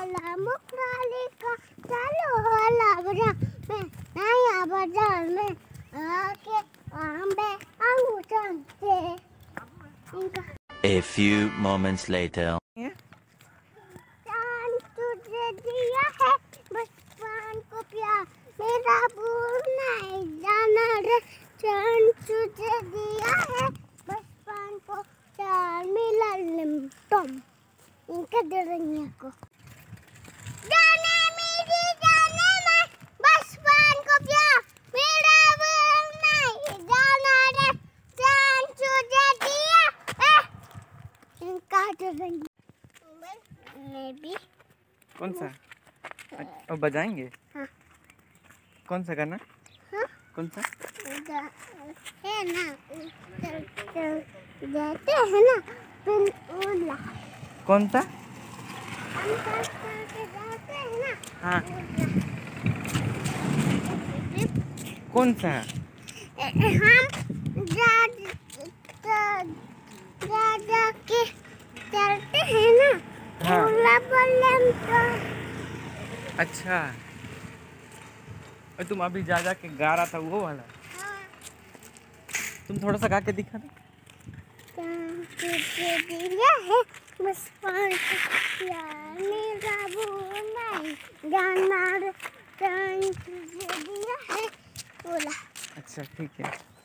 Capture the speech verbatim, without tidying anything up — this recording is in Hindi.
वाला मुखराली का चालू वाला बजा में नया बाजार में आके आंबे अंगूठन से इनका। A few moments later. चांद तुझे दिया है बचपन को प्यार मेरा भूल नहीं जाना रे। चांद तुझे दिया है बचपन को प्यार मिला लिमटम इनका डरनिया को जाने मेरी जाने मैं बचपन को प्यार मेरा भूल नहीं जाना रे। चांद तुझे दिया है इनका डरनिया भी। कौन सा अब बजाएंगे? हाँ। कौन सा गाना? हाँ? कौन सा है ना चल चल जाते हैं ना पिनोला। कौन सा? हम चल चल के जाते हैं ना। हाँ। कौन सा? हम जा जा जा जा के चलते हैं ना। हाँ। उला बल्लम तो। अच्छा और तुम अभी जा जा के गा रहा था वो वाला। हाँ। तुम थोड़ा सा गा के दिखा दो। तुझे दिया है बस पाँच प्यार मेरा भूल नहीं जाना रे। तुझे दिया है बोला। अच्छा ठीक है।